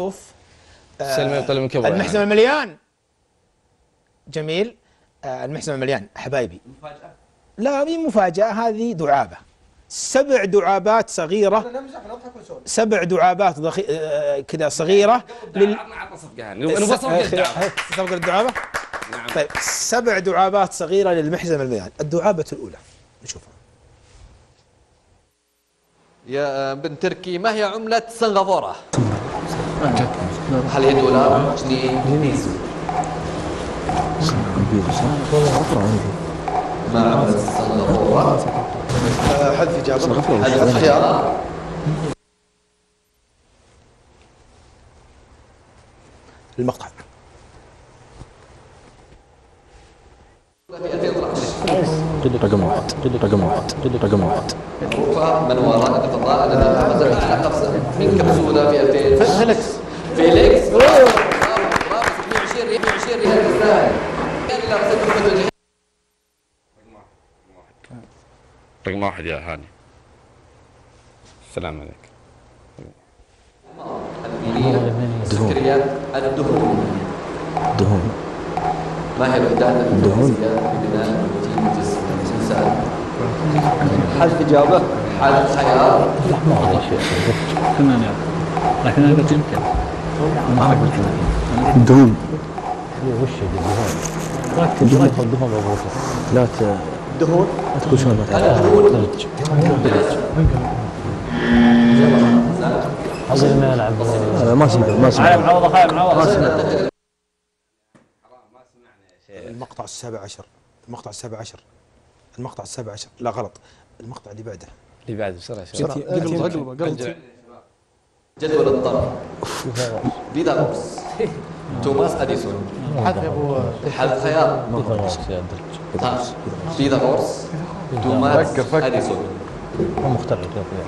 الضيوف. سلمى وطلع من كبر. المحزمة المليان. جميل. المحزمة المليان حبايبي. مفاجأة؟ لا هذه مفاجأة، هذه دعابة. 7 دعابات صغيرة. 7 دعابات كذا صغيرة. عطنا صفقة نبغى صفقة الدعابة؟ نعم. طيب 7 دعابات صغيرة للمحزمة المليان. الدعابة الأولى نشوفها. يا بن تركي، ما هي عملة سنغافورة؟ هل هي دولار، جنيه، بيزو؟ ما عملة سنغافورة؟ حذف إجابة. حذف خيار. المقطع. رقم واحد. من وراء الفضاء الذي حفظ على قفزة من كبسولة في 2000؟ فيليكس. برافو 620 ريال تستاهل. رقم 1 يا هاني. السلام عليك. السكريات الدهون. ما هي الوحدات الهندسية لبناء بروتين الجسم؟ الإنسان. حذف إجابة. حذف خيار. كنا نعرف لكن انا قلت يمكن ما اعرف الدهون. وش الدهون؟ ركز الدهون مضبوطه. لا تقول شلون ما تعرف. اظن ما العب. ما سمع معوضه. المقطع 17. المقطع 17. لا غلط، المقطع اللي بعده. بسرعة. قلب. جدول الضرب. فيثاغورس. توماس اديسون. حذف خيار. فيثاغورس. توماس اديسون. هو مخترع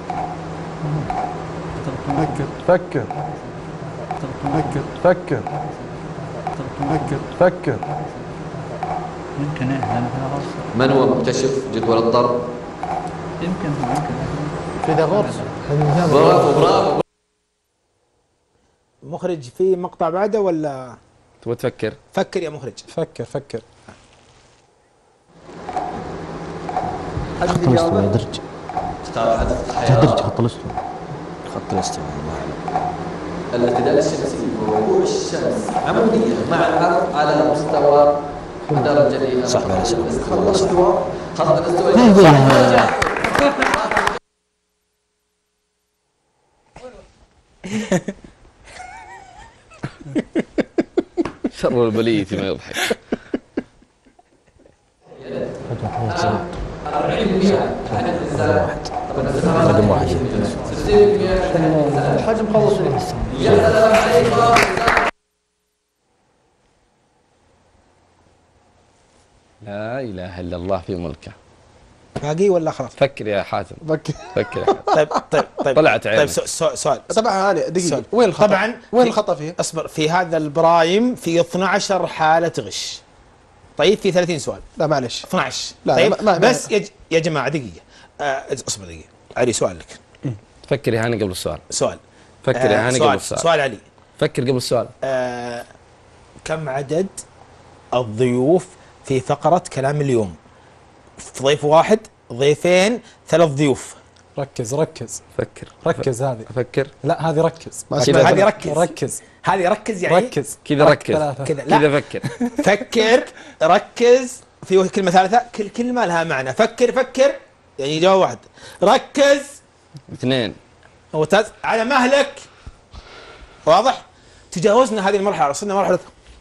فكر. يمكن من هو مكتشف جدول الضرب؟ يمكن فيثاغورس. برافو. مخرج في مقطع بعده ولا تبغى تفكر؟ فكر يا مخرج. فكر. خط الاستواء درج. اختار حذف خيار. درج خط الاستواء. الاعتدال الشمسي ووقوع الشمس عمودية مع الأرض على مستوى درجة صح. خط الاستواء. شر البلية ما يضحك. 40% رقم واحد. 60% الحجم خلص. يا سلام عليكم. لا إله إلا الله في ملكه. باقي ولا خلاص؟ فكر يا حاتم. فكر يا حاتم. طيب طلعت عينك. طيب سؤال. طبعا هاني دقيقة. وين الخطأ؟ طبعا وين الخطأ فيه؟ اصبر. في هذا البرايم في 12 حالة غش. طيب في 30 سؤال. لا معلش. 12. لا طيب ما بس يا جماعة دقيقة. اصبر دقيقة. علي سؤال لك. فكر يا هاني قبل السؤال. فكر يا هاني سؤال. قبل السؤال. سؤال علي. فكر قبل السؤال. كم عدد الضيوف في فقرة كلام اليوم؟ ضيف واحد، ضيفين، 3 ضيوف. ركز. فكر. ركز هذه. فكر. لا هذه ركز. هذه ركز. ركز. هذه ركز يعني. ركز. كذا ركز. كذا لا. كذا فكر. فكر. ركز. في كلمة ثالثة. كل كلمة لها معنى. فكر يعني جواب واحد. ركز. 2. ممتاز. على مهلك. واضح؟ تجاوزنا هذه المرحلة، وصلنا مرحلة.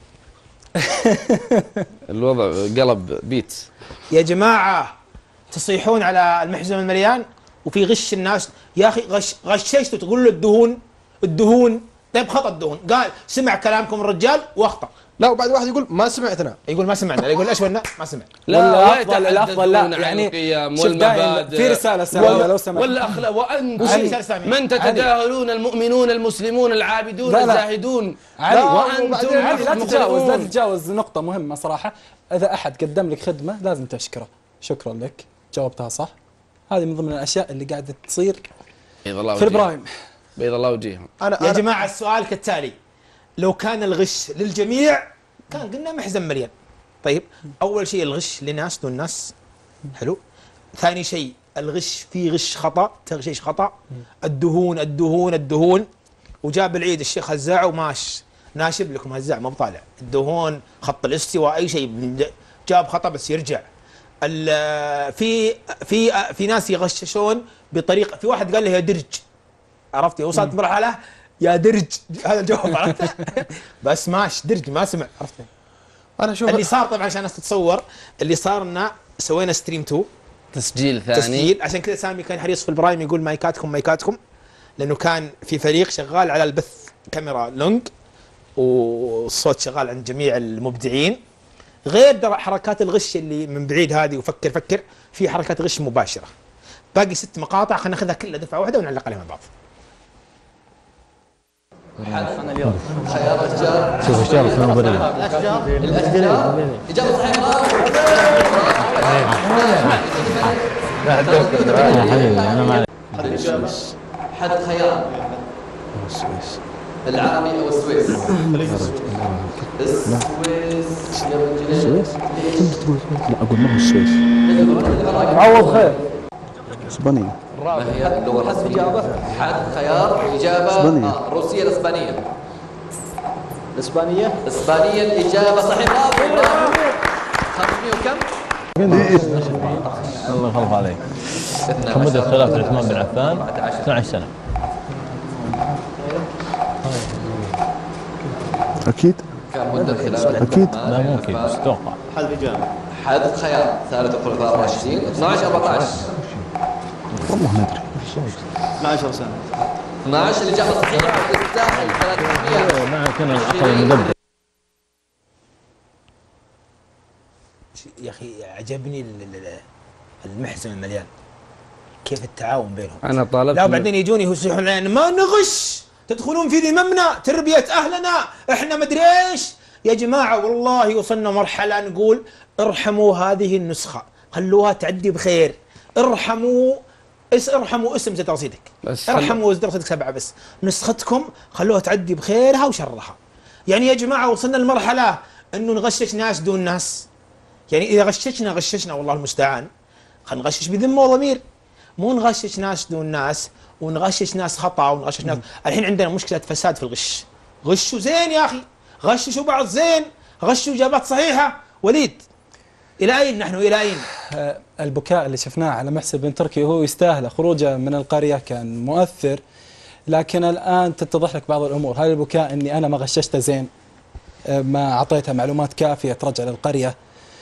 الوضع قلب بيتس. يا جماعة تصيحون على المحزمة المليان وفي غش الناس. يا أخي غششته تقول له الدهون. طيب خطأ الدهون. قال سمع كلامكم الرجال واخطأ. لا وبعد واحد يقول ما سمعتنا. يقول ما سمعنا. يقول ايش قلنا؟ ما سمع. لا الافضل لا يعني شوف دائما في رسالة سامية لو سمحت. والاخلاق وانتم من تتجاهلون المؤمنون المسلمون العابدون الزاهدون. وانتم لا تتجاوز نقطة مهمة صراحة. اذا احد قدم لك خدمة لازم تشكره. شكرا لك، جاوبتها صح. هذه من ضمن الاشياء اللي قاعدة تصير في البرايم. بيض الله وجيههم. يا جماعه السؤال كالتالي، لو كان الغش للجميع كان قلنا محزن مليان. طيب اول شيء الغش لناس دون ناس، حلو. ثاني شيء الغش في غش خطا، تغشيش خطا. الدهون الدهون الدهون، وجاب العيد الشيخ هزاع وماش ناشب لكم هزاع ما بطالع الدهون، خط الاستواء، اي شيء جاب خطا بس يرجع. في ناس يغششون بطريقه، في واحد قال له يا درج، عرفتي؟ وصلت مرحله يا درج، هذا الجواب عرفت. بس ماش درج ما سمع، عرفت؟ انا اشوف اللي صار طبعا عشان الناس تتصور، اللي صار انه سوينا ستريم 2 تسجيل ثاني، عشان كذا سامي كان حريص في البرايم يقول مايكاتكم مايكاتكم، لانه كان في فريق شغال على البث كاميرا لونج والصوت شغال عند جميع المبدعين، غير حركات الغش اللي من بعيد هذه وفكر فكر، في حركات غش مباشره. باقي 6 مقاطع خلينا ناخذها كلها دفعه واحده ونعلق عليها مع بعض. خيار الاشجار. شوف اشجار الاشجار. اجابه صحيحه. انا ما حد خيار. السويس. العربي او السويس؟ السويس يا رجال. السويس؟ كنت تقول لا اقول ما هو السويس. عوض خير. اسبانيا. ما هي اللغه الرسميه؟ حد خيار اجابه إسبانية. الروسيه الاسبانيه. الاسبانيه. اسبانيا الاجابه صحيحه. 500 وكم؟ الله يخلف عليك. كم مدة خلافة عثمان بن عفان؟ 12 سنة. اكيد كان مدة خلافة اكيد. لا ممكن بس اتوقع. حد خيار ثالث الخلفاء الراشدين 12 14. والله ما ادري. 12 سنة. 12 الاجابه الصحيحه تستاهل 300. ما كان العقل المدبر. يا اخي عجبني المحزن المليان، كيف التعاون بينهم. انا طالبت لا وبعدين يجوني يصيحون علينا ما نغش، تدخلون في ذممنا، تربيه اهلنا، احنا مدري ايش. يا جماعه والله وصلنا مرحله نقول ارحموا هذه النسخه، خلوها تعدي بخير، ارحموا اسم زد رصيدك، ارحموا زد رصيدك 7 بس، نسختكم خلوها تعدي بخيرها وشرها. يعني يا جماعه وصلنا لمرحله انه نغشش ناس دون ناس. يعني اذا غششنا والله المستعان، خلينا نغشش بذمه وضمير، مو نغشش ناس دون ناس ونغشش ناس خطا ونغشش ناس. الحين عندنا مشكله فساد في الغش، غشوا زين يا اخي، غششوا بعض زين، غشوا اجابات صحيحه. وليد الى اين نحن الى اين؟ البكاء اللي شفناه على محسن بن تركي هو يستاهل، خروجه من القريه كان مؤثر، لكن الان تتضح لك بعض الامور. هل البكاء اني انا ما غششته زين، ما اعطيتها معلومات كافيه ترجع للقريه؟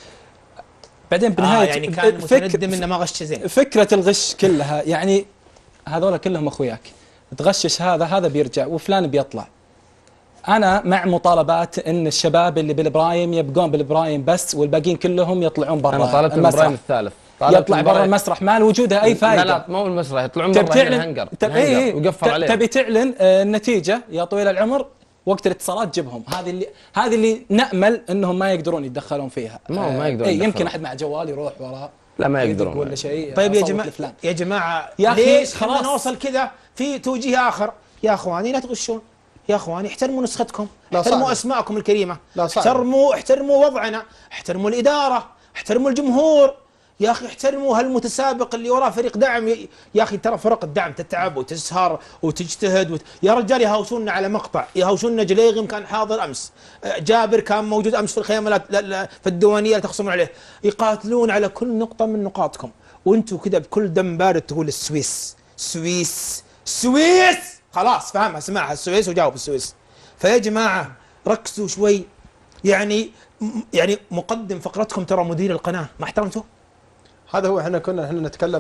بعدين بنهايه يعني كان متندم انه ما غش زين. فكره الغش كلها يعني هذول كلهم اخوياك، تغشش هذا بيرجع وفلان بيطلع. انا مع مطالبات ان الشباب اللي بالبرايم يبقون بالبرايم بس والباقيين كلهم يطلعون برا. انا طالبت البرايم الثالث، يطلع برا المسرح ما له وجوده اي فائده. لا مو المسرح، يطلعون برا الهنجر وقفل عليه. تبي تعلن النتيجه يا طويل العمر وقت الاتصالات جيبهم. هذه اللي نامل انهم ما يقدرون يتدخلون فيها. ما يقدرون يمكن احد مع جوال يروح وراه لا ما يقدرون ولا شيء. طيب يا جماعه يا اخي ليش خلاص نوصل كذا في توجيه اخر؟ يا اخواني لا تغشون، يا اخواني احترموا نسختكم، احترموا اسماءكم الكريمه، احترموا وضعنا، احترموا الاداره، احترموا الجمهور. يا اخي احترموا هالمتسابق اللي وراه فريق دعم. يا اخي ترى فرق الدعم تتعب وتسهر وتجتهد يا رجال يهاوشونا على مقطع، يهاوشونا. جليغم كان حاضر امس، جابر كان موجود امس في الخيمه في الديوانيه اللي تخصمون عليه، يقاتلون على كل نقطه من نقاطكم، وانتم كذا بكل دم بارد تقول السويس سويس سويس. خلاص فهمها، سمعها السويس وجاوب السويس. فيا جماعه ركزوا شوي. يعني مقدم فقرتكم ترى مدير القناه ما احترمته. هذا هو. احنا كنا نتكلم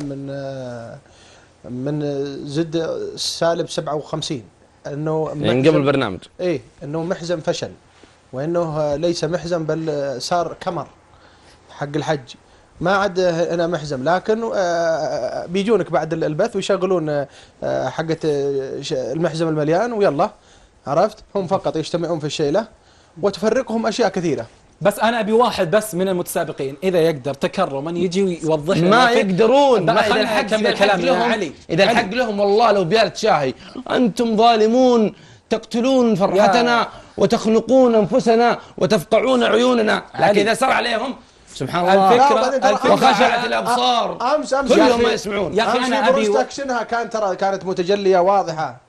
من زد سالب 57 انه من قبل البرنامج انه محزن فشل، وانه ليس محزن بل صار كمر حق الحج، ما عاد هنا محزن. لكن بيجونك بعد البث ويشغلون حقه المحزم المليان ويلا، عرفت؟ هم فقط يجتمعون في الشيله وتفرقهم اشياء كثيره. بس انا ابي واحد بس من المتسابقين اذا يقدر تكرما يجي يوضح لنا. ما يقدرون. ما اذا الحق لهم علي، اذا الحق لهم والله لو بيالة شاهي. انتم ظالمون تقتلون فرحتنا وتخنقون انفسنا وتفقعون عيوننا، لكن اذا سر عليهم سبحان الله وخشعت الابصار امس كلهم ما يسمعون. يا اخي انا ابي اكشنها كانت متجليه واضحه،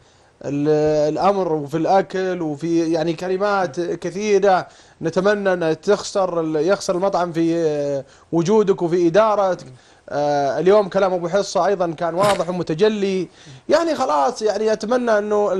الامر وفي الاكل وفي يعني كلمات كثيره نتمنى ان يخسر المطعم في وجودك وفي ادارتك. اليوم كلام ابو حصه ايضا كان واضح ومتجلي، يعني خلاص يعني اتمنى انه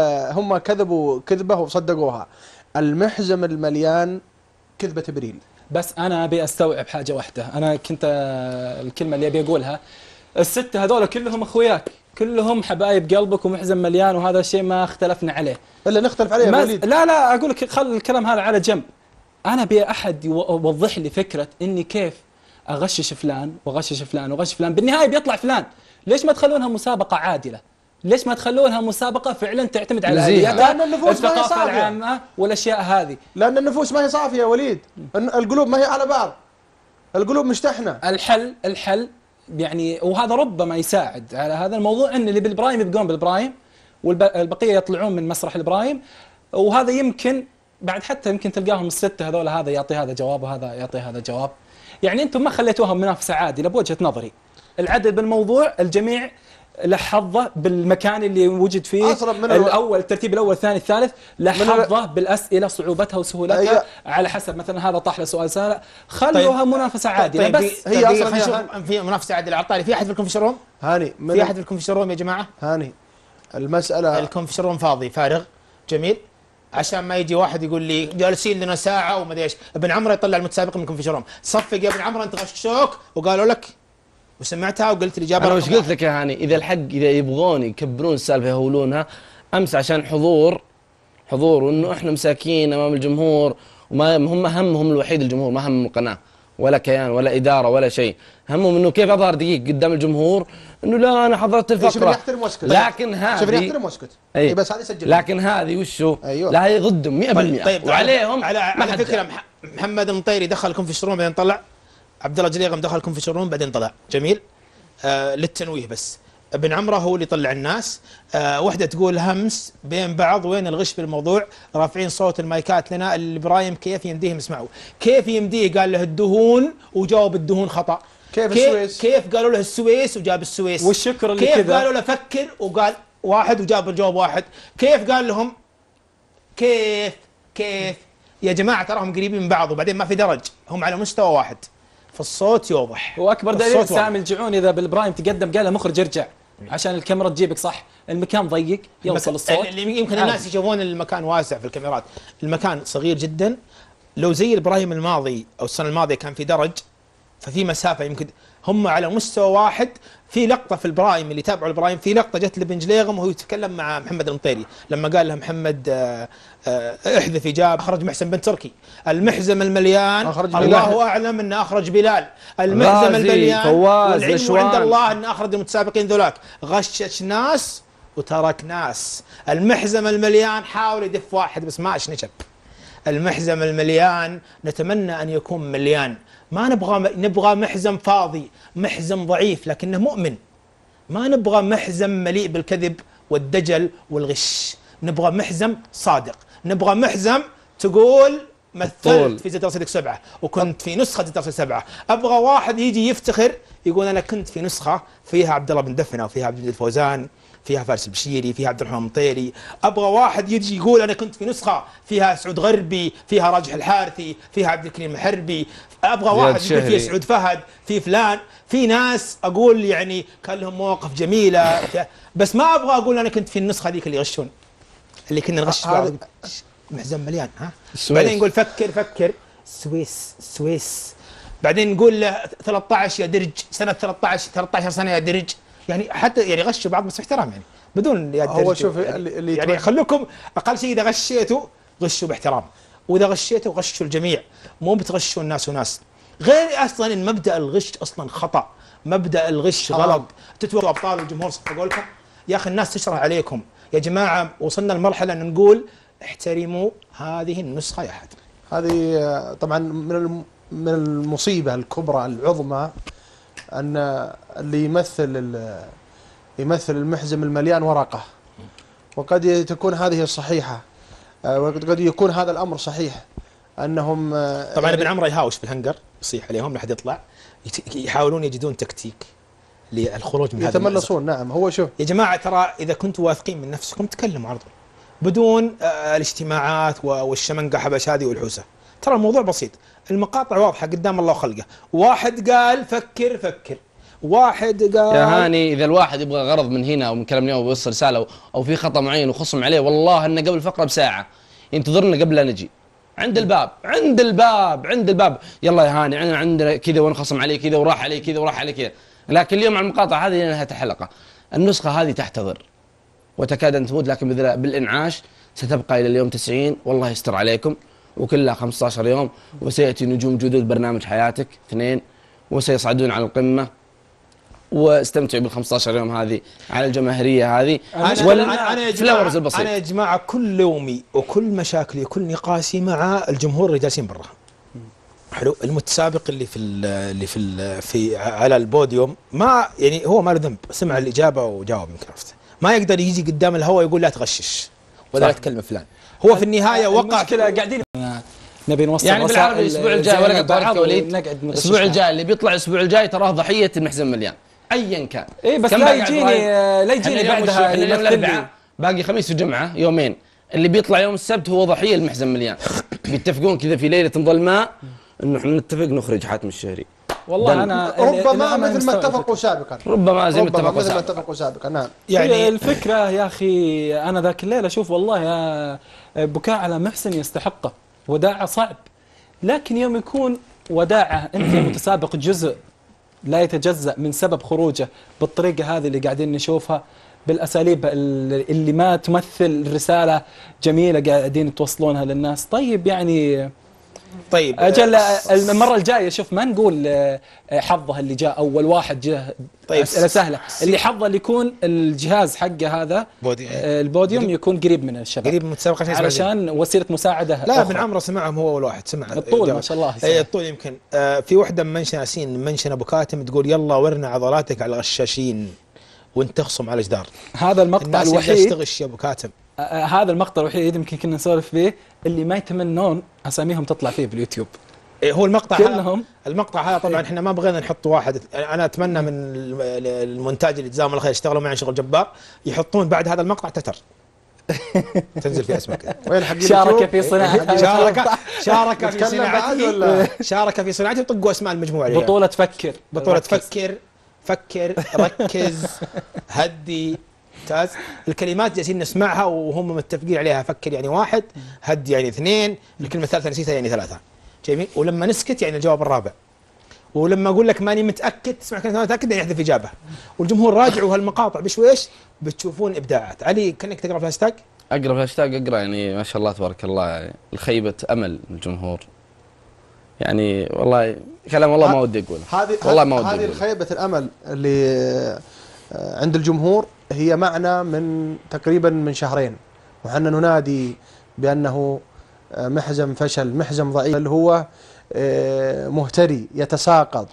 هم كذبوا كذبه وصدقوها. المحزم المليان كذبه ابريل. بس انا ابي استوعب حاجه واحده، انا كنت الكلمه اللي ابي اقولها، السته هذول كلهم اخوياك، كلهم حبايب قلبك ومحزم مليان، وهذا الشيء ما اختلفنا عليه. الا نختلف عليه يا وليد. لا اقول لك خل الكلام هذا على جنب. انا ابي احد يوضح لي فكره اني كيف اغشش فلان واغشش فلان واغشش فلان، بالنهايه بيطلع فلان. ليش ما تخلونها مسابقه عادله؟ ليش ما تخلونها مسابقه فعلا تعتمد على لان النفوس ما هي الثقافه صافيه العامه والاشياء هذه. لان النفوس ما هي صافيه يا وليد، القلوب ما هي على بعض، القلوب مشتحنه. الحل يعني، وهذا ربما يساعد على هذا الموضوع، ان اللي بالبرايم يبقون بالبرايم والبقيه يطلعون من مسرح البرايم، وهذا يمكن بعد حتى يمكن تلقاهم السته هذول هذا يعطي هذا جواب وهذا يعطي هذا جواب. يعني انتم ما خليتوها منافسه عادله بوجهه نظري. العدل بالموضوع، الجميع له حظه بالمكان اللي وجد فيه، الاول الترتيب الاول الثاني الثالث، له حظه بالاسئله صعوبتها وسهولتها على حسب. مثلا هذا طاح له سؤال سهل، خلوها منافسه عادله. بس هي اصلا في منافسه عادله. عطاري، في احد فيكم في الشروم؟ هاني في احد فيكم في الشروم يا جماعه؟ هاني المساله الكونفشروم فاضي فارغ. جميل، عشان ما يجي واحد يقول لي جالسين لنا ساعه وما ادري ايش. ابن عمرو يطلع المتسابق منكم في شروم، صفق يا ابن عمرو انت غشوك وقالوا لك وسمعتها وقلت الاجابه. انا وش قلت لك يا هاني؟ اذا الحق اذا يبغون يكبرون السالفه يهولونها امس عشان حضور وانه احنا مساكين امام الجمهور، وما همهم الوحيد الجمهور، ما هم القناه ولا كيان ولا اداره ولا شيء، همهم انه كيف اظهر دقيق قدام الجمهور انه لا انا حضرت الفقره. لكن هذه شوف يحترم واسكت. اي بس هذه سجل. لكن هذه وشو؟ أيوة. لا يغدهم 100%. طيب وعليهم على فكره محمد المطيري دخلكم في الشروم بعدين طلع، عبد الله جليغم دخلكم في الشروم بعدين طلع. جميل، للتنويه بس. ابن عمره هو اللي يطلع الناس. وحده تقول همس بين بعض، وين الغش بالموضوع؟ رافعين صوت المايكات لنا البرايم كيف يمديهم يسمعوا؟ كيف يمديه؟ قال له الدهون وجاوب الدهون خطا. كيف قالوا له السويس وجاب السويس؟ والشكر اللي كيف قالوا له فكر وقال واحد وجاب الجواب واحد؟ كيف قال لهم كيف يا جماعه تراهم قريبين من بعض وبعدين ما في درج، هم على مستوى واحد، فالصوت يوضح. واكبر دليل سامي الجعون اذا بالبرايم تقدم قال له مخرج ارجع عشان الكاميرا تجيبك صح، المكان ضيق يوصل الصوت. اللي يمكن الناس يشوفون المكان واسع في الكاميرات، المكان صغير جدا. لو زي البرايم الماضي او السنه الماضيه كان في درج، ففي مسافه يمكن هم على مستوى واحد. في لقطه في البرايم اللي تابعوا البرايم، في لقطه جت لبن جليغم وهو يتكلم مع محمد المطيري لما قال له محمد احذف اجاب اخرج محسن بن تركي. المحزم المليان الله اعلم انه اخرج بلال. المحزم المليان والعلم عند الله انه اخرج المتسابقين ذولاك. غشش ناس وترك ناس. المحزم المليان حاول يدف واحد بس ما نشب. المحزم المليان نتمنى ان يكون مليان، ما نبغى محزم فاضي، محزم ضعيف لكنه مؤمن. ما نبغى محزم مليء بالكذب والدجل والغش، نبغى محزم صادق، نبغى محزم تقول مثلت في زد رصيدك 7 وكنت في نسخة زد رصيدك 7. ابغى واحد يجي يفتخر يقول انا كنت في نسخة فيها عبد الله بن دفنة وفيها عبد المجيد الفوزان، فيها فارس البشيري، فيها عبد الرحمن المطيري. ابغى واحد يجي يقول انا كنت في نسخه فيها سعود غربي، فيها راجح الحارثي، فيها عبد الكريم الحربي. ابغى واحد يقول فيها سعود فهد، في فلان، في ناس اقول يعني كان لهم مواقف جميله. بس ما ابغى اقول انا كنت في النسخه ذيك اللي يغشون، اللي كنا نغش بعض. محزن مليان. ها بعدين نقول فكر سويس. بعدين نقول 13 يا درج، سنه 13 سنه يا درج. يعني حتى يعني غشوا بعض بس باحترام، يعني بدون يا هو شوف اللي يعني خلوكم اقل شيء اذا غشيتوا غشوا باحترام، واذا غشيتوا غشوا الجميع، مو بتغشوا الناس وناس. غير اصلا ان مبدا الغش اصلا خطا، مبدا الغش غلط. تتوقعوا ابطال الجمهور صفقوا لكم يا اخي، الناس تشرح عليكم يا جماعه. وصلنا لمرحله ان نقول احترموا هذه النسخه يا احد. هذه طبعا من المصيبة الكبرى العظمى أن اللي يمثل المحزم المليان ورقة، وقد تكون هذه الصحيحة، وقد يكون هذا الأمر صحيح أنهم طبعا ابن عمرو يهاوش في الهنجر، يصيح عليهم لحد يطلع، يحاولون يجدون تكتيك للخروج من هذا يتملصون. نعم، هو شوف يا جماعة، ترى إذا كنتوا واثقين من نفسكم تكلموا على طول بدون الاجتماعات والشمنقة حبش هذه والحوسة. ترى الموضوع بسيط، المقاطع واضحة قدام الله وخلقه. واحد قال فكر، واحد قال يا هاني، اذا الواحد يبغى غرض من هنا او من كلام اليوم ويوصل رساله او في خطا معين وخصم عليه، والله انه قبل الفقره بساعه ينتظرنا قبل لا نجي عند الباب. يلا يا هاني عندنا كذا ونخصم عليه كذا وراح عليه كذا وراح عليه كذا. لكن اليوم على المقاطعه هذه نهايه الحلقه. النسخه هذه تحتضر وتكاد ان تموت، لكن بالانعاش ستبقى الى اليوم 90. والله يستر عليكم، وكلها 15 يوم وسياتي نجوم جدد برنامج حياتك 2 وسيصعدون على القمه. واستمتعوا بال 15 يوم هذه على الجماهيريه هذه. أنا يا جماعه كل يومي وكل مشاكلي وكل نقاشي مع الجمهور اللي جالسين برا. حلو، المتسابق اللي في على البوديوم ما يعني هو ما له ذنب، سمع الاجابه وجاوب. يمكن عرفته ما يقدر يجي قدام الهواء يقول لا تغشش ولا لا تكلم فلان. هو في النهايه وقع كذا قاعدين نبي نوصل يعني بالعربي الاسبوع الجاي ولا قد وليد، الاسبوع الجاي اللي بيطلع الاسبوع الجاي تراه ضحيه المحزن مليان ايا كان. اي بس لا يجيني بعدها اليوم الاربعاء باقي خميس وجمعه يومين، اللي بيطلع يوم السبت هو ضحيه المحزن مليان. بيتفقون كذا في ليله ظلماء انه احنا نتفق نخرج حاتم الشهري. والله انا ربما مثل ما اتفقوا سابقا، ربما زي ما اتفقوا سابقا. نعم، يعني الفكره يا اخي انا ذاك الليل اشوف والله يا بكاء على محسن يستحقه، وداعه صعب، لكن يوم يكون وداعه انت متسابق جزء لا يتجزأ من سبب خروجه بالطريقه هذه اللي قاعدين نشوفها، بالاساليب اللي ما تمثل رساله جميله قاعدين توصلونها للناس. طيب يعني طيب اجل المره الجايه شوف ما نقول حظه اللي جاء اول واحد جاء. طيب اسئله سهله، اللي حظه اللي يكون الجهاز حقه هذا البوديوم يكون قريب من الشباب، قريب من المتسابقه علشان وسيله مساعده. لا ابن عمرو سمعهم هو اول واحد سمع الطول ما شاء الله. اي الطول يمكن في وحده منشن ابو كاتم تقول يلا ورنا عضلاتك على الغشاشين وانت تخصم على الجدار. هذا المقطع الوحيد يشتغش يا ابو كاتم. هذا المقطع الوحيد يمكن كنا نسولف فيه اللي ما يتمنون اساميهم تطلع فيه باليوتيوب. هو المقطع كلهم المقطع هذا طبعا احنا ما بغينا نحط واحد. انا اتمنى من المونتاج اللي جزاهم الله خير اشتغلوا معي شغل جبار يحطون بعد هذا المقطع تتر تنزل في اسمك. وين حق شارك في صناعه شارك في صناعته وطقوا اسماء المجموعه. بطوله فكر ركز هدي ممتاز. الكلمات جالسين نسمعها وهم متفقين عليها. فكر يعني 1، هدي يعني 2، الكلمه الثالثه نسيتها يعني 3. جميل. ولما نسكت يعني الجواب الرابع. ولما اقول لك ماني متاكد تسمع كلمه متاكد يعني يحذف اجابه. والجمهور راجعوا هالمقاطع بشويش بتشوفون ابداعات. علي كانك تقرا في الهاشتاج؟ اقرا في الهاشتاج اقرا يعني ما شاء الله تبارك الله يعني الخيبه امل الجمهور. يعني والله كلام والله ما ودي اقوله. والله ما ودي. هذه خيبه الامل اللي عند الجمهور هي معنا من تقريبا من شهرين، وحنا ننادي بانه محزم فشل، محزم ضعيف، اللي هو مهتري يتساقط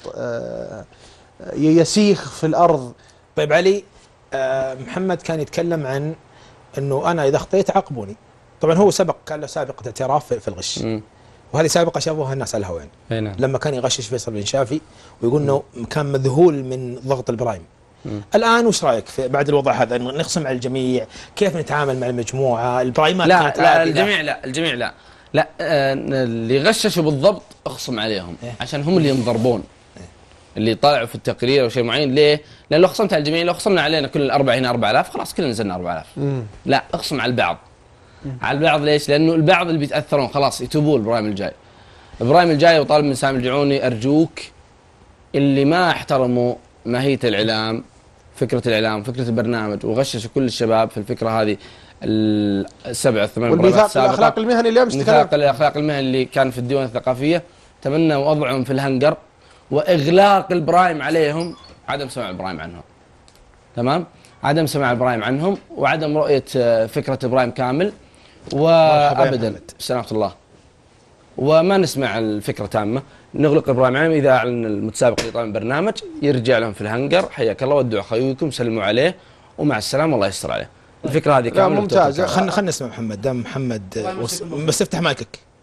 يسيخ في الارض. طيب علي، محمد كان يتكلم عن انه انا اذا اخطيت عاقبوني. طبعا هو كان له سابقه اعتراف في الغش، وهذه سابقه شافوها الناس على الهواء يعني. لما كان يغشش فيصل بن شافي ويقول انه كان مذهول من ضغط البرايم. الان وش رايك بعد الوضع هذا؟ نخصم على الجميع، كيف نتعامل مع المجموعه؟ البرايمات لا الجميع لا اللي غششوا بالضبط اخصم عليهم عشان هم اللي ينضربون. اللي طلعوا في التقرير او شيء معين. ليه؟ لان لو خصمت على الجميع، لو خصمنا علينا كل الاربعه هنا 4000 خلاص كلنا نزلنا 4000. لا اخصم على البعض. على البعض ليش؟ لانه البعض اللي بيتاثرون خلاص يتوبون البرايم الجاي. البرايم الجاي وطالب من سامي الجعوني ارجوك اللي ما احترموا ماهيه الاعلام، فكره الاعلام، فكره البرنامج، وغششوا كل الشباب في الفكره هذه ال7 8 والميثاق الاخلاق المهني اللي امس ميثاق الاخلاق المهني اللي كان في الديوان الثقافيه. تمنى وضعهم في الهنجر واغلاق البرايم عليهم، عدم سماع البرايم عنهم. تمام؟ عدم سماع البرايم عنهم وعدم رؤيه فكره البرايم كامل. وابدا سلامة الله. وما نسمع الفكره تامه. نغلق ابراهيم علم اذا اعلن المتسابق اللي طالع برنامج يرجع لهم في الهنجر، حياك الله ودعوا اخويكم، سلموا عليه ومع السلامه والله يستر عليه. الفكره هذه كامله ممتازه. خلنا نسمع محمد. دام محمد بس افتح مايكك.